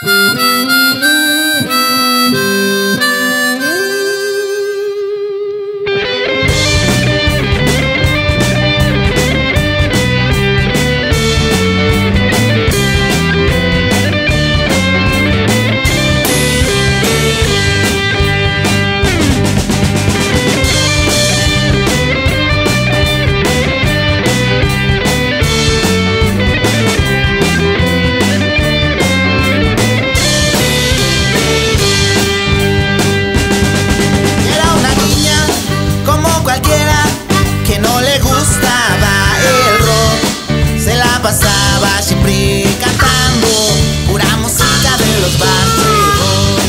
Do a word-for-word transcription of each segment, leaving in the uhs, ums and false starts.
Pasaba siempre cantando pura música de los Backstreet Boys.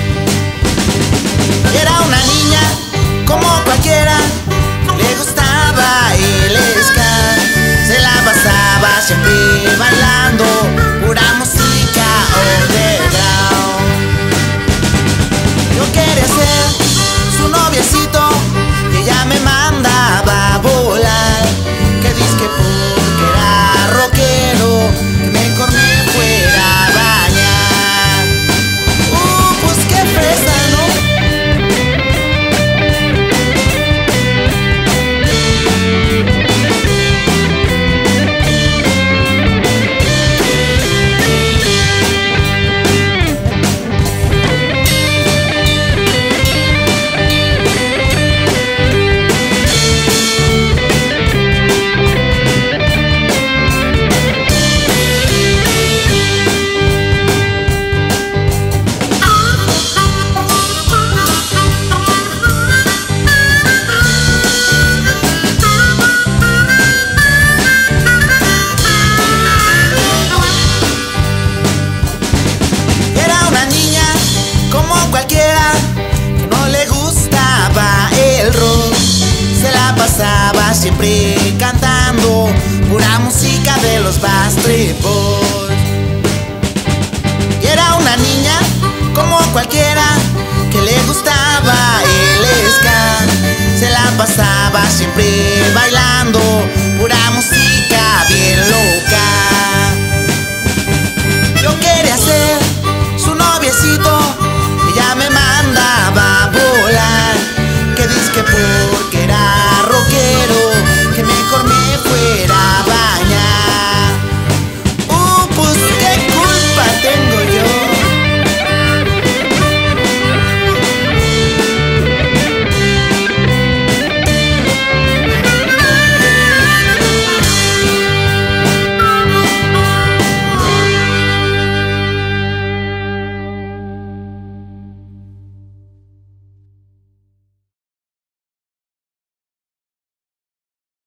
Era una niña como cualquiera, le gustaba el ska. Se la pasaba siempre bailando pura música underground. Yo quería ser su noviecito y ella me mandaba a volar. Que disque porque era rockero, que mejor me fuera a bañar. Uh, pues qué fresa, ¿no? Pasaba siempre cantando pura música de los Backstreet Boys. Y era una niña como cualquiera, que le gustaba el ska. Se la pasaba siempre bailando pura música bien loca. Yo quería ser su noviecito, ella me mandaba a volar. Que disque porque